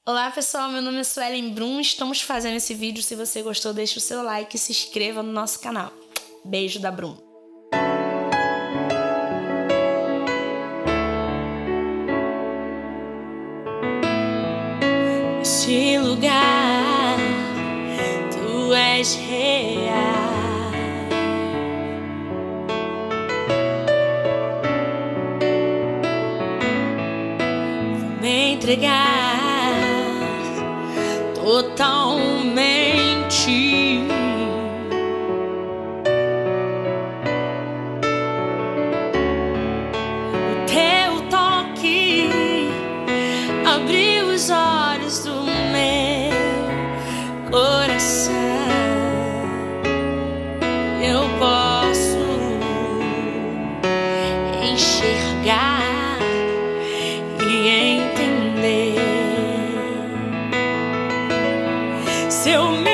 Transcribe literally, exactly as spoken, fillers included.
Olá pessoal, meu nome é Suelen Brum, estamos fazendo esse vídeo. Se você gostou, deixe o seu like e se inscreva no nosso canal. Beijo da Brum. Este lugar, tu és real. Vou me entregar totalmente. O teu toque abriu os olhos do meu coração. Eu posso enxergar e entender. Seu